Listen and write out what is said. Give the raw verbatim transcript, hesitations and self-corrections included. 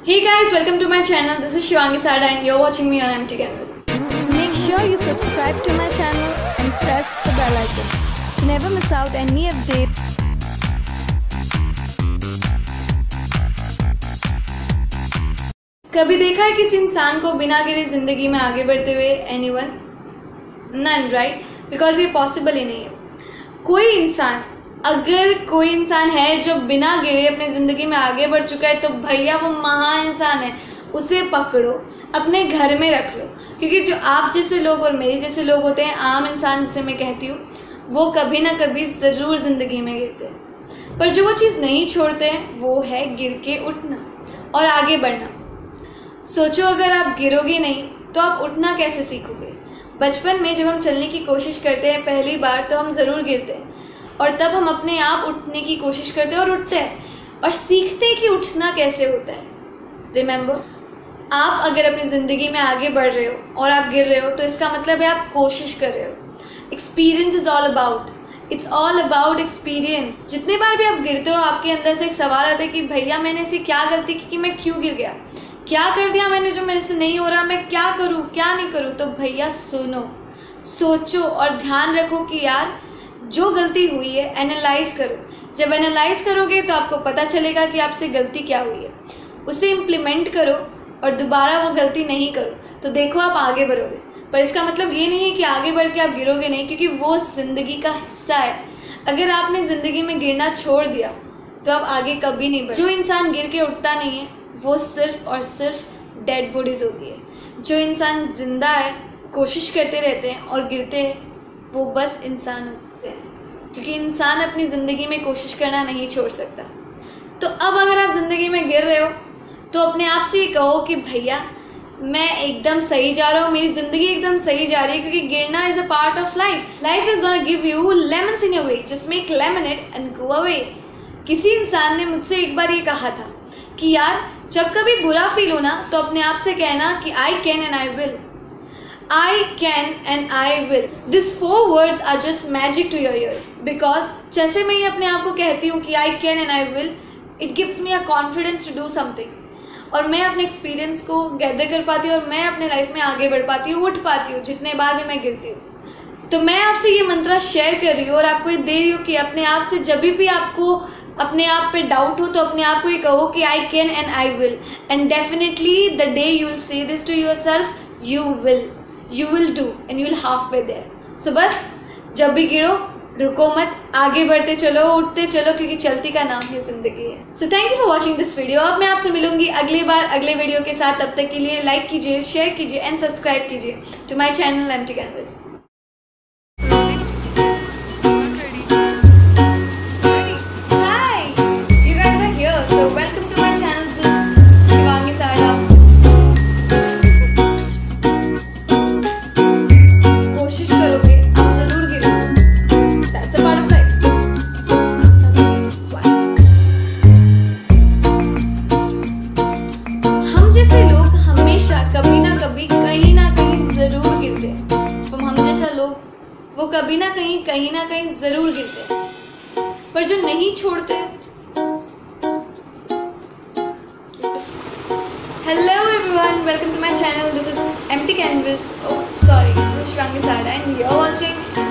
Hey guys, welcome to my channel. This is Shivangi Sarda and you're watching me on Empty Canvas. Make sure you subscribe to my channel and press the bell icon to never miss out any update. कभी देखा है किसी इंसान को बिना गिरे जिंदगी में आगे बढ़ते हुए? एनीवन? None, right? बिकॉज ये पॉसिबल ही नहीं है। कोई इंसान, अगर कोई इंसान है जो बिना गिरे अपनी जिंदगी में आगे बढ़ चुका है तो भैया वो महान इंसान है। उसे पकड़ो, अपने घर में रख लो, क्योंकि जो आप जैसे लोग और मेरे जैसे लोग होते हैं, आम इंसान जिसे मैं कहती हूँ, वो कभी ना कभी जरूर जिंदगी में गिरते हैं। पर जो वो चीज़ नहीं छोड़ते हैं वो है गिर के उठना और आगे बढ़ना। सोचो, अगर आप गिरोगे नहीं तो आप उठना कैसे सीखोगे? बचपन में जब हम चलने की कोशिश करते हैं पहली बार तो हम ज़रूर गिरते हैं और तब हम अपने आप उठने की कोशिश करते हैं और उठते हैं और सीखते हैं कि उठना कैसे होता है। रिमेंबर, आप अगर अपनी ज़िंदगी में आगे बढ़ रहे हो और आप गिर रहे हो तो इसका मतलब है आप कोशिश कर रहे हो। Experience is all about, it's all about experience. जितने बार भी आप गिरते हो आपके अंदर से एक सवाल आता है कि भैया मैंने ऐसी क्या गलती की कि मैं क्यों गिर गया, क्या कर दिया मैंने जो मेरे से नहीं हो रहा, मैं क्या करूं क्या नहीं करूं। तो भैया सुनो, सोचो और ध्यान रखो कि यार जो गलती हुई है एनालाइज करो। जब एनालाइज करोगे तो आपको पता चलेगा कि आपसे गलती क्या हुई है, उसे इम्प्लीमेंट करो और दोबारा वो गलती नहीं करो, तो देखो आप आगे बढ़ोगे। पर इसका मतलब ये नहीं है कि आगे बढ़ के आप गिरोगे नहीं, क्योंकि वो जिंदगी का हिस्सा है। अगर आपने जिंदगी में गिरना छोड़ दिया तो आप आगे कभी नहीं बढ़। जो इंसान गिर के उठता नहीं है वो सिर्फ और सिर्फ डेड बॉडीज होती है। जो इंसान जिंदा है, कोशिश करते रहते हैं और गिरते हैं, वो बस इंसान होते हैं, क्योंकि इंसान अपनी जिंदगी में कोशिश करना नहीं छोड़ सकता। तो अब अगर आप जिंदगी में गिर रहे हो तो अपने आप से ये कहो कि भैया मैं एकदम सही जा रहा हूँ, मेरी जिंदगी एकदम सही जा रही है, क्योंकि गिरना is a part of life. Life is gonna give you lemons in your way, just make lemonade and go away. किसी इंसान ने मुझसे एक बार ये कहा था कि यार जब कभी बुरा फील होना तो अपने आप से कहना कि I can and I will, I can and I will. This four words are just magic to your ears, because जैसे मैं ये अपने आप को कहती हूँ कि I can and I will, it gives me a confidence to do something, और मैं अपने एक्सपीरियंस को गैदर कर पाती हूँ और मैं अपने लाइफ में आगे बढ़ पाती हूँ, उठ पाती हूँ जितने बार भी मैं गिरती हूँ। तो मैं आपसे ये मंत्र शेयर कर रही हूँ और आपको ये दे रही हूँ कि अपने आप से जब भी आपको अपने आप पे डाउट हो तो अपने आप को ये कहो कि I can and I will, and definitely the day you will say this to yourself, you will you will do and you will half way there. So बस जब भी गिरो रुको मत, आगे बढ़ते चलो, उठते चलो, क्योंकि चलती का नाम ही जिंदगी है। So thank you for watching this video. अब मैं आपसे मिलूंगी अगली बार अगले वीडियो के साथ। तब तक के लिए लाइक कीजिए, शेयर कीजिए एंड सब्सक्राइब कीजिए to my channel empty canvas. So welcome to my channel, this is Shivangi Sarda. कोशिश करोगे आप जरूर गिरोगे, that's a part of life. हम जैसे लोग हमेशा कभी ना कभी कहीं ना कहीं जरूर गिरते हैं। तो हम जैसा लोग वो कभी ना कहीं कहीं ना कहीं जरूर गिरते हैं, पर जो नहीं छोड़ते। Hello everyone, welcome to my channel. This is Empty Canvas. Oh, sorry, this is Shivangi Sarda and you're watching